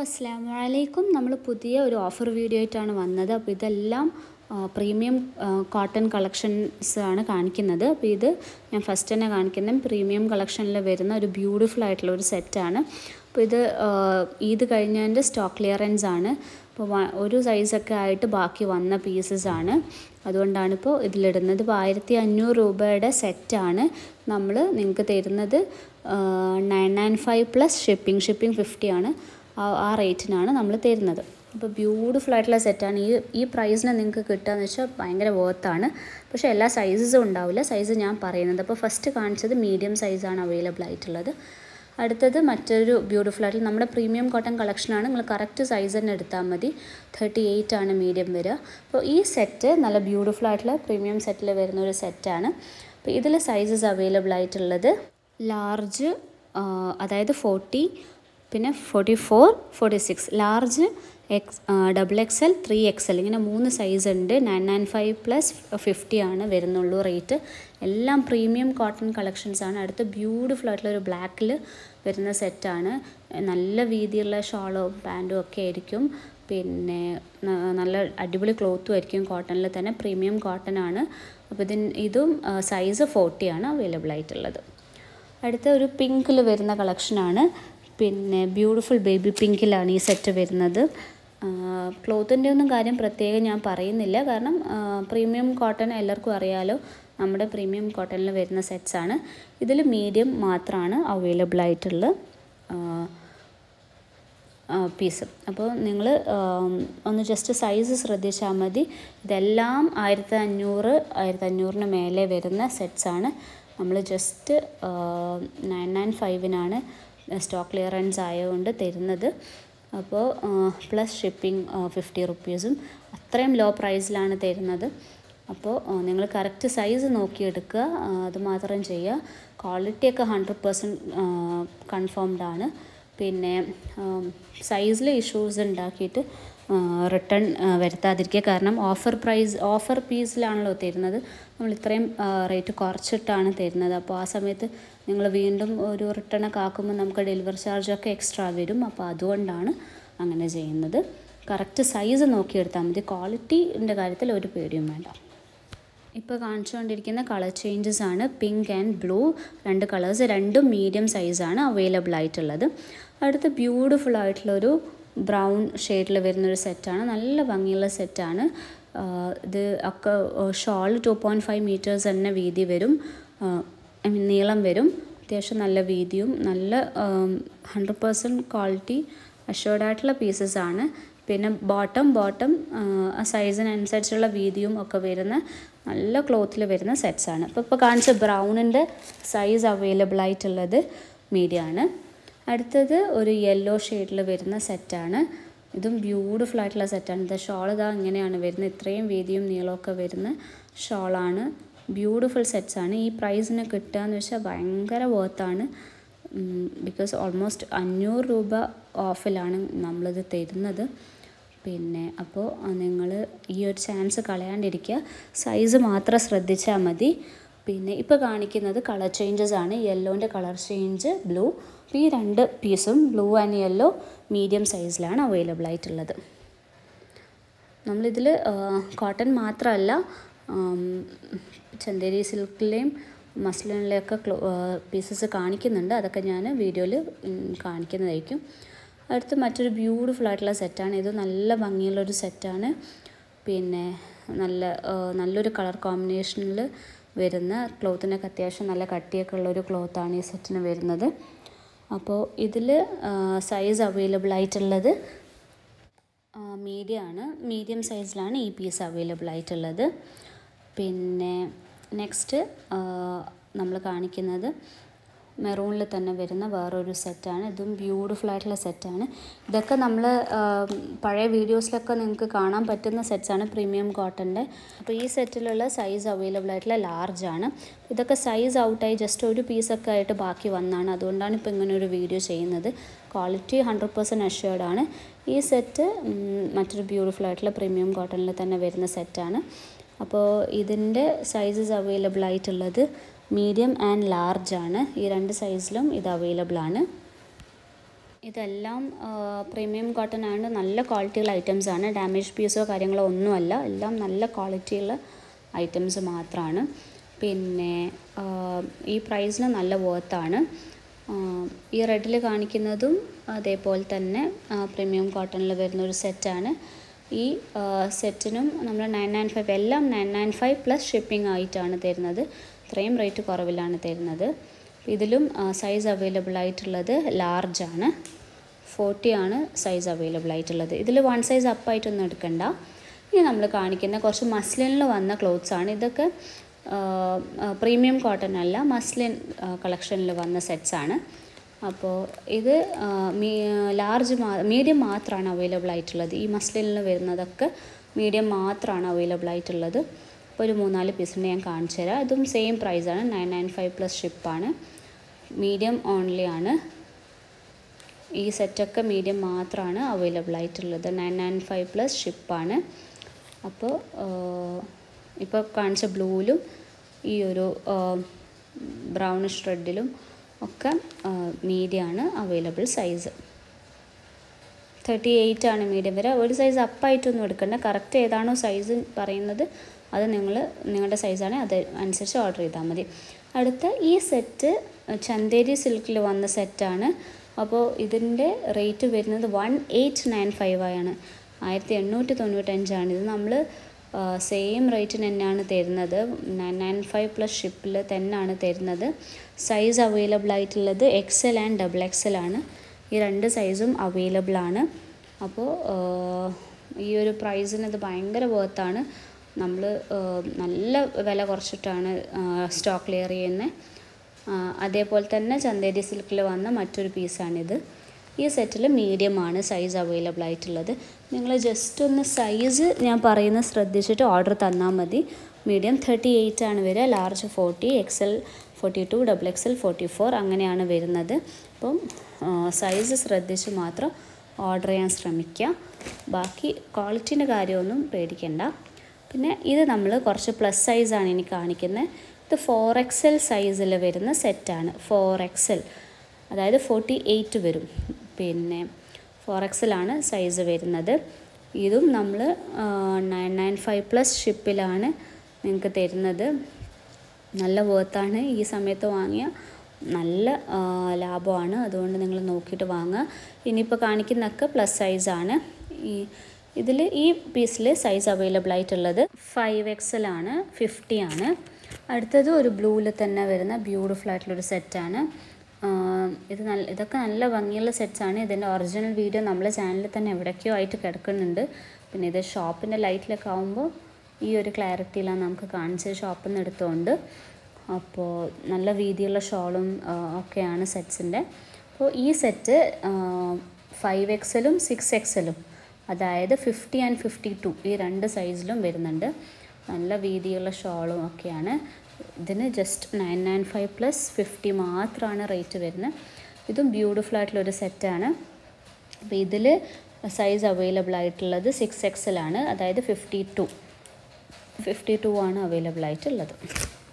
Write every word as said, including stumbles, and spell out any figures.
അസ്സലാമു അലൈക്കും. നമ്മൾ പുതിയ ഒരു ഓഫർ വീഡിയോ ആയിട്ടാണ് വന്നത്. അപ്പോൾ ഇതെല്ലാം പ്രീമിയം കോട്ടൺ കളക്ഷൻസ് ആണ് കാണിക്കുന്നത്. അപ്പോൾ ഇത് ഞാൻ ഫസ്റ്റ് തന്നെ കാണിക്കുന്നത് പ്രീമിയം കളക്ഷനിൽ വരുന്ന ഒരു ബ്യൂട്ടിഫുൾ ആയിട്ടുള്ള ഒരു സെറ്റാണ്. അപ്പോൾ ഇത് ഈദ് കഴിഞ്ഞതിൻ്റെ സ്റ്റോക്ക് ക്ലിയറൻസ് ആണ്. അപ്പോൾ ഒരു സൈസൊക്കെ ആയിട്ട് ബാക്കി വന്ന പീസസ് ആണ്, അതുകൊണ്ടാണ് ഇപ്പോൾ ഇതിലിടുന്നത്. ഇപ്പോൾ ആയിരത്തി അഞ്ഞൂറ് രൂപയുടെ സെറ്റാണ് നമ്മൾ നിങ്ങൾക്ക് തരുന്നത്. Nine nine five plus shipping shipping fifty ആണ്. ആ റേറ്റിനാണ് നമ്മൾ തരുന്നത്. അപ്പോൾ ബ്യൂട്ടിഫുൾ ആയിട്ടുള്ള സെറ്റാണ്. ഈ ഈ പ്രൈസിന് നിങ്ങൾക്ക് കിട്ടുകയെന്ന് വെച്ചാൽ ഭയങ്കര വർത്താണ്. പക്ഷേ എല്ലാ സൈസസും ഉണ്ടാവില്ല, സൈസ് ഞാൻ പറയുന്നത്. അപ്പോൾ ഫസ്റ്റ് കാണിച്ചത് മീഡിയം സൈസാണ് അവൈലബിൾ ആയിട്ടുള്ളത്. അടുത്തത് മറ്റൊരു ബ്യൂട്ടിഫുൾ ആയിട്ടുള്ള നമ്മുടെ പ്രീമിയം കോട്ടൺ കളക്ഷനാണ്. നിങ്ങൾ കറക്റ്റ് സൈസ് തന്നെ എടുത്താൽ മതി. തേർട്ടി എയ്റ്റ് ആണ് മീഡിയം വരിക. അപ്പോൾ ഈ സെറ്റ് നല്ല ബ്യൂട്ടിഫുൾ ആയിട്ടുള്ള പ്രീമിയം സെറ്റിൽ വരുന്ന ഒരു സെറ്റാണ്. അപ്പോൾ ഇതിൽ സൈസസ് അവൈലബിൾ ആയിട്ടുള്ളത് ലാർജ്, അതായത് ഫോർട്ടി, പിന്നെ forty four, forty six, large, X double X L, three X L, ഇങ്ങനെ മൂന്ന് സൈസ് ഉണ്ട്. Nine nine five plus fifty ആണ് വരുന്നുള്ളൂ റേറ്റ്. എല്ലാം പ്രീമിയം കോട്ടൺ കളക്ഷൻസ് ആണ്. അടുത്ത് ബ്യൂട്ടിഫുൾ ആയിട്ടുള്ള ഒരു ബ്ലാക്കിൽ വരുന്ന സെറ്റാണ്. നല്ല വീതിയുള്ള ഷോളും പാൻറ്റും ഒക്കെ ആയിരിക്കും. പിന്നെ നല്ല അടിപൊളി ക്ലോത്തും ആയിരിക്കും. കോട്ടണിൽ തന്നെ പ്രീമിയം കോട്ടൺ ആണ്. അപ്പോൾ ഇതിന് ഇതും സൈസ് ഫോർട്ടി ആണ് അവൈലബിൾ ആയിട്ടുള്ളത്. അടുത്ത ഒരു പിങ്കിൽ വരുന്ന കളക്ഷനാണ്. പിന്നെ ബ്യൂട്ടിഫുൾ ബേബി പിങ്കിലാണ് ഈ സെറ്റ് വരുന്നത്. ക്ലോത്തിൻ്റെ ഒന്നും കാര്യം പ്രത്യേകം ഞാൻ പറയുന്നില്ല, കാരണം പ്രീമിയം കോട്ടൺ എല്ലാവർക്കും അറിയാലോ, നമ്മുടെ പ്രീമിയം കോട്ടണിൽ വരുന്ന സെറ്റ്സാണ്. ഇതിൽ മീഡിയം മാത്രമാണ് അവൈലബിൾ ആയിട്ടുള്ള പീസ്. അപ്പോൾ നിങ്ങൾ ഒന്ന് ജസ്റ്റ് സൈസ് ശ്രദ്ധിച്ചാൽ മതി. ഇതെല്ലാം ആയിരത്തി അഞ്ഞൂറ് ആയിരത്തി അഞ്ഞൂറിന് മേലെ വരുന്ന സെറ്റ്സാണ്. നമ്മൾ ജസ്റ്റ് നയൻ നയൻ ഫൈവിനാണ് സ്റ്റോക്ക് ക്ലിയറൻസ് ആയതുകൊണ്ട് തരുന്നത്. അപ്പോൾ പ്ലസ് ഷിപ്പിംഗ് ഫിഫ്റ്റി റുപ്പീസും അത്രയും ലോ പ്രൈസിലാണ് തരുന്നത്. അപ്പോൾ നിങ്ങൾ കറക്റ്റ് സൈസ് നോക്കിയെടുക്കുക, അതുമാത്രം ചെയ്യുക. ക്വാളിറ്റിയൊക്കെ ഹൺഡ്രഡ് പെർസെൻറ്റ് കൺഫേംഡ് ആണ്. പിന്നെ സൈസിൽ ഇഷ്യൂസ് ഉണ്ടാക്കിയിട്ട് റിട്ടേൺ വരുത്താതിരിക്കുക, കാരണം ഓഫർ പ്രൈസ് ഓഫർ പീസിലാണല്ലോ തരുന്നത്. നമ്മൾ ഇത്രയും റേറ്റ് കുറച്ചിട്ടാണ് തരുന്നത്. അപ്പോൾ ആ സമയത്ത് നിങ്ങൾ വീണ്ടും ഒരു റിട്ടേണൊക്കെ ആക്കുമ്പോൾ നമുക്ക് ഡെലിവറി ചാർജൊക്കെ എക്സ്ട്രാ വരും. അപ്പോൾ അതുകൊണ്ടാണ് അങ്ങനെ ചെയ്യുന്നത്. കറക്റ്റ് സൈസ് നോക്കിയെടുത്താൽ മതി. ക്വാളിറ്റിൻ്റെ കാര്യത്തിൽ ഒരു പേടിയും വേണ്ട. ഇപ്പോൾ കാണിച്ചുകൊണ്ടിരിക്കുന്ന കളർ ചേഞ്ചസ് ആണ് പിങ്ക് ആൻഡ് ബ്ലൂ, രണ്ട് കളേഴ്സ്, രണ്ടും മീഡിയം സൈസാണ് അവൈലബിൾ ആയിട്ടുള്ളത്. അടുത്ത് ബ്യൂട്ടിഫുൾ ആയിട്ടുള്ളൊരു ബ്രൗൺ ഷെയ്ഡിൽ വരുന്നൊരു സെറ്റാണ്. നല്ല ഭംഗിയുള്ള സെറ്റാണ്. ഇത് ഒക്കെ shawl two point five metres തന്നെ വീതി വരും, ഐ മീൻ നീളം വരും. അത്യാവശ്യം നല്ല വീതിയും നല്ല ഹൺഡ്രഡ് പെർസെൻറ്റ് ക്വാളിറ്റി അഷ്യൂർഡ് ആയിട്ടുള്ള പീസസ് ആണ്. പിന്നെ ബോട്ടം ബോട്ടം സൈസിനനുസരിച്ചുള്ള വീതിയും ഒക്കെ വരുന്ന നല്ല ക്ലോത്തിൽ വരുന്ന സെറ്റ്സാണ്. അപ്പോൾ ഇപ്പോൾ കാണിച്ച ബ്രൗണിൻ്റെ സൈസ് അവൈലബിൾ ആയിട്ടുള്ളത് മീഡിയമാണ്. അടുത്തത് ഒരു യെല്ലോ ഷെയ്ഡിൽ വരുന്ന സെറ്റാണ്. ഇതും ബ്യൂട്ടിഫുൾ ആയിട്ടുള്ള സെറ്റാണ്. ഇത് ഷോൾ ഇതാ ഇങ്ങനെയാണ് വരുന്നത്. ഇത്രയും വീതിയും നീളമൊക്കെ വരുന്ന ഷോളാണ്. ബ്യൂട്ടിഫുൾ സെറ്റ്സാണ്. ഈ പ്രൈസിന് കിട്ടുക എന്ന് വെച്ചാൽ ഭയങ്കര വർത്താണ്. ബിക്കോസ് ഓൾമോസ്റ്റ് അഞ്ഞൂറ് രൂപ ഓഫിലാണ് നമ്മളിത് തരുന്നത്. പിന്നെ അപ്പോൾ നിങ്ങൾ ഈ ഒരു ചാൻസ് കളയാണ്ടിരിക്കുക, സൈസ് മാത്രം ശ്രദ്ധിച്ചാൽ മതി. പിന്നെ ഇപ്പോൾ കാണിക്കുന്നത് കളർ ചേഞ്ചസ് ആണ്. യെല്ലോൻ്റെ കളർ ചേഞ്ച് ബ്ലൂ. അപ്പോൾ ഈ രണ്ട് പീസും ബ്ലൂ ആൻഡ് യെല്ലോ മീഡിയം സൈസിലാണ് അവൈലബിൾ ആയിട്ടുള്ളത്. നമ്മളിതിൽ കോട്ടൺ മാത്രമല്ല ചന്ദേരി സിൽക്കിലെയും മസ്ലിനിലെയൊക്കെ ക്ലോ പീസസ് കാണിക്കുന്നുണ്ട്. അതൊക്കെ ഞാൻ വീഡിയോയിൽ കാണിക്കുന്നതായിരിക്കും. അടുത്ത് മറ്റൊരു ബ്യൂട്ടിഫുൾ ആയിട്ടുള്ള സെറ്റാണ്. ഇത് നല്ല ഭംഗിയുള്ളൊരു സെറ്റാണ്. പിന്നെ നല്ല നല്ലൊരു കളർ കോമ്പിനേഷനിൽ വരുന്ന ക്ലോത്തിനൊക്കെ അത്യാവശ്യം നല്ല കട്ടിയൊക്കെ ഉള്ളൊരു ക്ലോത്താണ് ഈ സെറ്റിന് വരുന്നത്. അപ്പോൾ ഇതിൽ സൈസ് അവൈലബിൾ ആയിട്ടുള്ളത് മീഡിയം ആണ്. മീഡിയം സൈസിലാണ് ഈ പീസ് അവൈലബിൾ ആയിട്ടുള്ളത്. പിന്നെ നെക്സ്റ്റ് നമ്മൾ കാണിക്കുന്നത് മെറൂണിൽ തന്നെ വരുന്ന വേറൊരു സെറ്റാണ്. ഇതും ബ്യൂട്ടിഫുൾ ആയിട്ടുള്ള സെറ്റാണ്. ഇതൊക്കെ നമ്മൾ പഴയ വീഡിയോസിലൊക്കെ നിങ്ങൾക്ക് കാണാൻ പറ്റുന്ന സെറ്റ്സാണ് പ്രീമിയം കോട്ടൻ്റെ. അപ്പോൾ ഈ സെറ്റിലുള്ള സൈസ് അവൈലബിൾ ആയിട്ടുള്ള ലാർജ് ആണ്. ഇതൊക്കെ സൈസ് ഔട്ടായി ജസ്റ്റ് ഒരു പീസൊക്കെ ആയിട്ട് ബാക്കി വന്നാണ്. അതുകൊണ്ടാണ് ഇപ്പോൾ ഇങ്ങനെ ഒരു വീഡിയോ ചെയ്യുന്നത്. ക്വാളിറ്റി ഹൺഡ്രഡ് പെർസെൻറ്റ് അഷ്യൂർഡ് ആണ്. ഈ സെറ്റ് മറ്റൊരു ബ്യൂട്ടിഫുൾ ആയിട്ടുള്ള പ്രീമിയം കോട്ടണിൽ തന്നെ വരുന്ന സെറ്റാണ്. അപ്പോൾ ഇതിൻ്റെ സൈസസ് അവൈലബിൾ ആയിട്ടുള്ളത് മീഡിയം ആൻഡ് ലാർജ് ആണ്. ഈ രണ്ട് സൈസിലും ഇത് അവൈലബിൾ ആണ്. ഇതെല്ലാം പ്രീമിയം കോട്ടൺ ആയതുകൊണ്ട് നല്ല ക്വാളിറ്റിയുള്ള ഐറ്റംസ് ആണ്. ഡാമേജ് പീസോ കാര്യങ്ങളോ ഒന്നുമല്ല, എല്ലാം നല്ല ക്വാളിറ്റിയുള്ള ഐറ്റംസ് മാത്രമാണ്. പിന്നെ ഈ പ്രൈസിന് നല്ല വർത്താണ്. ഈ റെഡിൽ കാണിക്കുന്നതും അതേപോലെ തന്നെ പ്രീമിയം കോട്ടണിൽ വരുന്നൊരു സെറ്റാണ്. ഈ സെറ്റിനും നമ്മൾ നയൻ നയൻ ഫൈവ് എല്ലാം nine nine five plus shipping ആയിട്ടാണ് തരുന്നത്. ഇത്രയും റേറ്റ് കുറവിലാണ് തരുന്നത്. ഇതിലും സൈസ് അവൈലബിൾ ആയിട്ടുള്ളത് ലാർജാണ്. ഫോർട്ടി ആണ് സൈസ് അവൈലബിൾ ആയിട്ടുള്ളത്. ഇതിൽ വൺ സൈസ് അപ്പായിട്ടൊന്നും എടുക്കണ്ട. ഇനി നമ്മൾ കാണിക്കുന്ന കുറച്ച് മസ്ലിനിൽ വന്ന ക്ലോത്ത്സാണ്. ഇതൊക്കെ പ്രീമിയം കോട്ടൺ അല്ല, മസ്ലിൻ കളക്ഷനിൽ വന്ന സെറ്റ്സാണ്. അപ്പോൾ ഇത് ലാർജ് മാ മീഡിയം മാത്രമാണ് അവൈലബിൾ ആയിട്ടുള്ളത്. ഈ മസ്ലിനിൽ വരുന്നതൊക്കെ മീഡിയം മാത്രമാണ് അവൈലബിൾ ആയിട്ടുള്ളത്. അപ്പോൾ ഒരു മൂന്നാല് പീസിൻ്റെ ഞാൻ കാണിച്ചു തരാം. ഇതും സെയിം പ്രൈസാണ്, നയൻ നയൻ ഫൈവ് പ്ലസ് ഷിപ്പാണ്. മീഡിയം ഓൺലി ആണ്. ഈ സെറ്റൊക്കെ മീഡിയം മാത്രമാണ് അവൈലബിൾ ആയിട്ടുള്ളത്. നയൻ നയൻ ഫൈവ് പ്ലസ് ഷിപ്പാണ്. അപ്പോൾ ഇപ്പോൾ കാണിച്ച ബ്ലൂവിലും ഈ ഒരു ബ്രൗണിഷ് റെഡിലും ഒക്കെ മീഡിയമാണ് അവൈലബിൾ സൈസ്. തേർട്ടി എയ്റ്റ് ആണ് മീഡിയം വരെ. ഒരു സൈസ് അപ്പായിട്ടൊന്നും എടുക്കണ്ട. കറക്റ്റ് ഏതാണോ സൈസ് പറയുന്നത് അത് നിങ്ങൾ നിങ്ങളുടെ സൈസാണ്, അത് അനുസരിച്ച് ഓർഡർ ചെയ്താൽ മതി. അടുത്ത ഈ സെറ്റ് ചന്തേരി സിൽക്കിൽ വന്ന സെറ്റാണ്. അപ്പോൾ ഇതിൻ്റെ റേറ്റ് വരുന്നത് വൺ എയ്റ്റ് നയൻ ഫൈവ് ആണ്. ആയിരത്തി എണ്ണൂറ്റി തൊണ്ണൂറ്റഞ്ചാണ്. ഇത് നമ്മൾ സെയിം റേറ്റിന് തന്നെയാണ് തരുന്നത്. നയൻ നയൻ ഫൈവ് പ്ലസ് ഷിപ്പിൽ തന്നെയാണ് തരുന്നത്. സൈസ് അവൈലബിൾ ആയിട്ടുള്ളത് X L and double X L ആണ്. ഈ രണ്ട് സൈസും അവൈലബിൾ ആണ്. അപ്പോൾ ഈ ഒരു പ്രൈസിന് ഇത് ഭയങ്കര വർത്താണ്. നമ്മൾ നല്ല വില കുറച്ചിട്ടാണ് സ്റ്റോക്ക് ക്ലിയർ ചെയ്യുന്നത്. അതേപോലെ തന്നെ ചന്തേരി സിൽക്കിൽ വന്ന മറ്റൊരു പീസാണിത്. ഈ സെറ്റിൽ മീഡിയമാണ് സൈസ് അവൈലബിൾ ആയിട്ടുള്ളത്. നിങ്ങൾ ജസ്റ്റ് ഒന്ന് സൈസ് ഞാൻ പറയുന്നത് ശ്രദ്ധിച്ചിട്ട് ഓർഡർ തന്നാൽ മതി. മീഡിയം തേർട്ടി എയ്റ്റ് ആണ് വരിക, large forty, X L forty two, double X L forty four അങ്ങനെയാണ് വരുന്നത്. അപ്പം സൈസ് ശ്രദ്ധിച്ച് മാത്രം ഓർഡർ ചെയ്യാൻ ശ്രമിക്കുക. ബാക്കി ക്വാളിറ്റീൻ്റെ കാര്യമൊന്നും പേടിക്കണ്ട. പിന്നെ ഇത് നമ്മൾ കുറച്ച് പ്ലസ് സൈസാണ് ഇനി കാണിക്കുന്നത്. ഇത് ഫോർ എക്സ് എൽ സൈസിൽ വരുന്ന സെറ്റാണ്. ഫോർ എക്സ് എൽ അതായത് ഫോർട്ടി എയ്റ്റ് വരും. പിന്നെ ഫോർ എക്സ് എൽ ആണ് സൈസ് വരുന്നത്. ഇതും നമ്മൾ നയൻ നയൻ ഫൈവ് പ്ലസ് ഷിപ്പിലാണ് നിങ്ങൾക്ക് തരുന്നത്. നല്ല വർത്താണ്. ഈ സമയത്ത് വാങ്ങിയ നല്ല ലാഭമാണ്. അതുകൊണ്ട് നിങ്ങൾ നോക്കിയിട്ട് വാങ്ങുക. ഇനിയിപ്പോൾ കാണിക്കുന്നതൊക്കെ പ്ലസ് സൈസാണ്. ഈ ഇതിൽ ഈ പീസിൽ സൈസ് അവൈലബിൾ ആയിട്ടുള്ളത് ഫൈവ് എക്സ് എൽ ആണ്, ഫിഫ്റ്റി ആണ്. അടുത്തത് ഒരു ബ്ലൂവിൽ തന്നെ വരുന്ന ബ്യൂട്ടിഫുൾ ആയിട്ടുള്ളൊരു സെറ്റാണ്. ഇത് നല്ല ഇതൊക്കെ നല്ല ഭംഗിയുള്ള സെറ്റ്സാണ്. ഇതിൻ്റെ ഒറിജിനൽ വീഡിയോ നമ്മളെ ചാനലിൽ തന്നെ എവിടേക്കോ ആയിട്ട് കിടക്കുന്നുണ്ട്. പിന്നെ ഇത് ഷോപ്പിൻ്റെ ലൈറ്റിലൊക്കെ ആകുമ്പോൾ ഈ ഒരു ക്ലാരിറ്റിയിലാണ് നമുക്ക് കാണിച്ചത് ഷോപ്പിൽ നിന്ന് എടുത്തുകൊണ്ട്. അപ്പോൾ നല്ല വീതിയുള്ള ഷോളും ഒക്കെയാണ് സെറ്റ്സിൻ്റെ. അപ്പോൾ ഈ സെറ്റ് ഫൈവ് എക്സലും സിക്സ് എക്സലും അതായത് ഫിഫ്റ്റി ആൻഡ് ഫിഫ്റ്റി ടു ഈ രണ്ട് സൈസിലും വരുന്നുണ്ട്. നല്ല വീതിയുള്ള ഷോളും ഒക്കെയാണ്. ഇതിന് just nine nine five plus fifty മാത്രമാണ് റേറ്റ് വരുന്നത്. ഇതും ബ്യൂട്ടിഫുൾ ആയിട്ടുള്ളൊരു സെറ്റാണ്. അപ്പോൾ ഇതിൽ സൈസ് അവൈലബിൾ ആയിട്ടുള്ളത് സിക്സ് എക്സലാണ്, അതായത് ഫിഫ്റ്റി ടു ഫിഫ്റ്റി ടു ആണ് അവൈലബിൾ ആയിട്ടുള്ളത്.